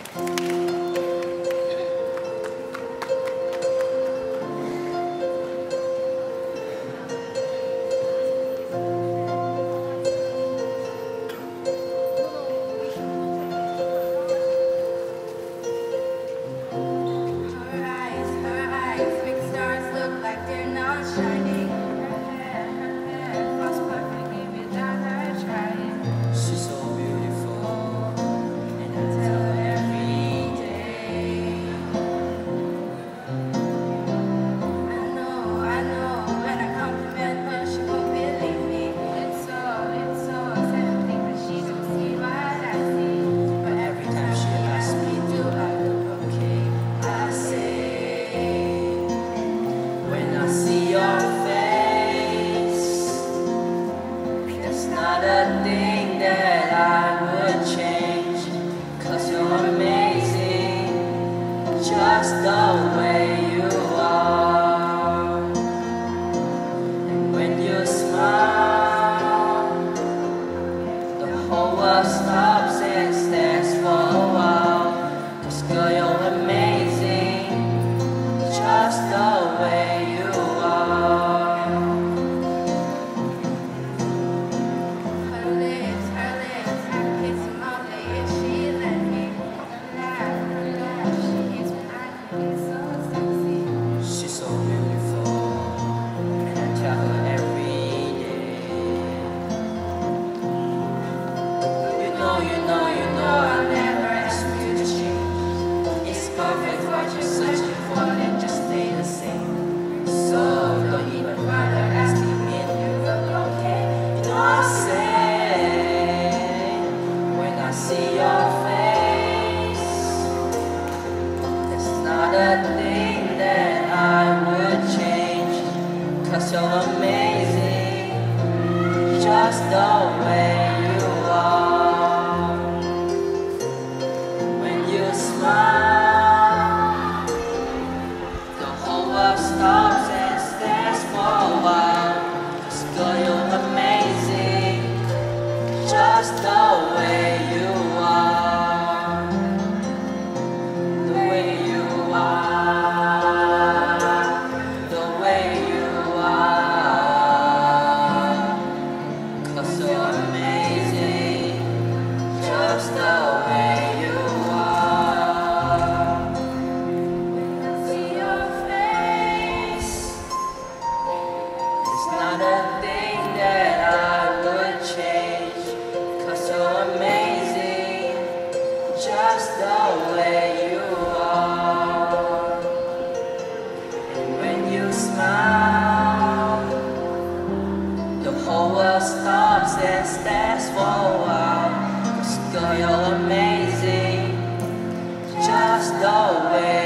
Just the way you are. And when you smile, the whole world stops and stares for a while. 'Cause girl, you're amazing, just the way you are. Her lips, I kiss them all day if she let me. Her laugh, she hits me, I can get so sexy. She's so beautiful, and I tell her every day. You know I'll never ask you to change. It's perfect what you're searching for, and just stay the same. So don't even bother asking me if you look okay. You know I say, when I see your face, it's not a thing that I would change. 'Cause you're amazing, just the way you are. When you smile, the whole world stops and stares for a while. 'Cause girl, you're amazing, just the way you are. The way you are. The way you are. 'Cause you're amazing, just the way you are. When I see your face, it's not a thing that I would change. 'Cause you're amazing, just the way you are. And when you smile, the whole world stops and stares for a while. 'Cause girl, you're amazing, just the way